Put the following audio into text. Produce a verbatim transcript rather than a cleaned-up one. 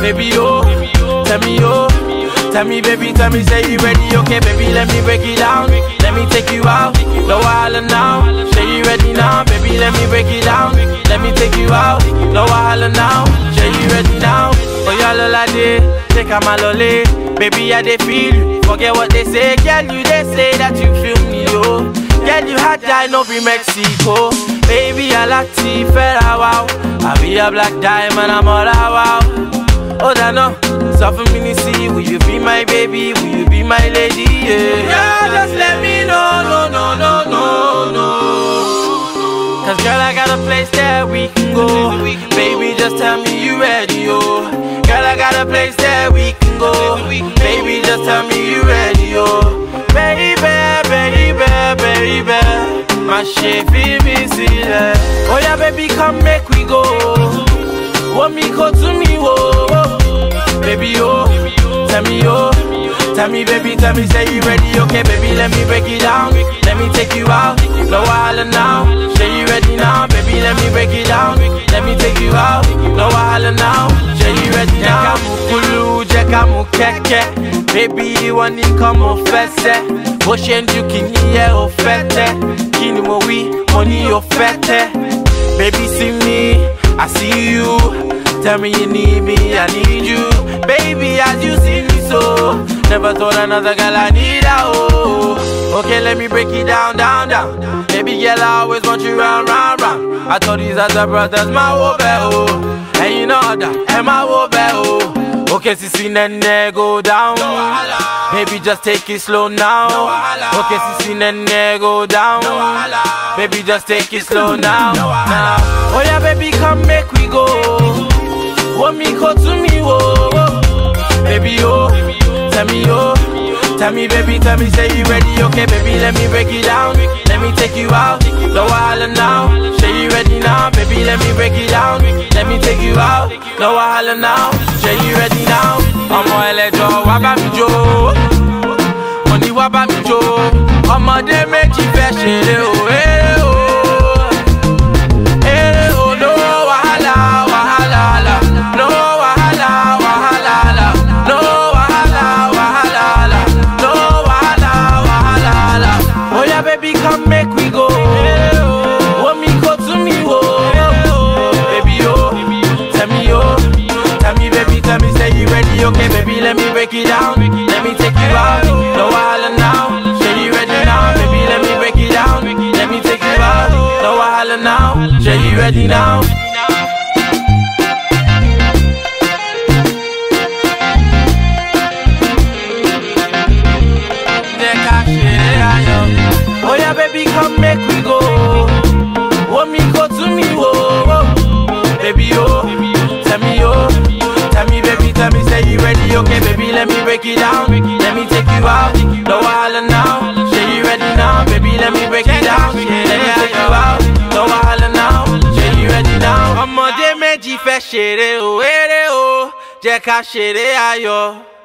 baby oh, tell me oh, tell me baby, tell me say you ready, okay baby, let me break it down, let me take you out, no wahala now, say you ready now, baby, let me break it down, let me take you out, no wahala now, say you ready now, oh ya lola de, take a malole, baby I dey feel you, forget what they say, girl you they say that you feel me oh, girl you hot die no be Mexico, baby I like to fella wow, I be a black diamond I'm all wow, oh that no. Suffer me to see, will you be my baby, will you be my lady, yeah. Yeah, just let me know, no, no, no, no, no. Cause girl, I got a place that we can go. Baby, just tell me you ready, oh. Girl, I got a place that we can go. Baby, just tell me you ready, oh. Baby, baby, baby, my shit, feel me, see that. Oh yeah, baby, come make we go. Want me go to me, oh. Baby oh, tell me oh, tell me baby, tell me say you ready, okay baby, let me break it down, let me take you out, no wahala now, say you ready now, baby, let me break it down, let me take you out, no wahala now, say you ready now. Kulu jeka mu keke, baby wani komo fese, boshenju kini ye ofete, kini mo wi money ofete, baby see me, I see you. Tell me you need me, I need you. Baby, as you see me so, never thought another girl I need her, oh. Okay, let me break it down, down, down. Baby girl, I always want you round, round, round. I told these other brothers, my wobe, oh. And you know that, and my wobe, oh. Okay, sissy, nene, go down. No, baby, just take it slow now. No, okay, sissy, nene, go down. No, baby, just take it slow now. No, now. Oh yeah, baby, come make we go. Want me go to me, oh, baby, oh, tell me, oh, tell me, baby, tell me, say you ready, okay, baby, let me break it down, let me take you out, no wahala now, say you ready now, baby, let me break it down, let me take you out, no wahala now, say you ready now, I'm on electro, waba mi jo, money waba mi jo, ọmọdé méjì fẹ́ ṣeré, oh, eh, oh. Come make we go. Want me go to me, oh. Baby, oh, tell me, oh, tell me, baby, tell me, say you ready, okay, baby, let me break it down, let me take you out, no wahala now, say you ready now, baby, let me break it down, let me take you out, no wahala now, say you ready now. Oh yeah, baby, come make we go. Want me go to me, oh, baby, oh, tell me, oh, tell me, baby, tell me, say you ready, okay, baby, let me break it down, let me take you out, no wahala now, say you ready now, baby, let me break it down, let me take you out, no wahala now, say you ready now. Ọmọdé méjì fẹ́ ṣeré o, eré o, jẹ́ ká ṣeré ayọ̀.